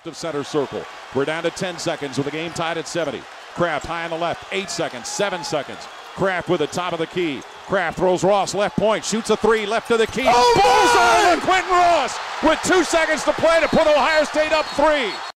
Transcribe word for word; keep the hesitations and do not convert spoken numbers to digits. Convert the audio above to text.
left of center circle. We're down to ten seconds with the game tied at seventy. Kraft high on the left, eight seconds, seven seconds. Kraft with the top of the key. Kraft throws Ross left point, shoots a three, left of the key. Oh Bullseye on LaQuinton Ross with two seconds to play to put Ohio State up three.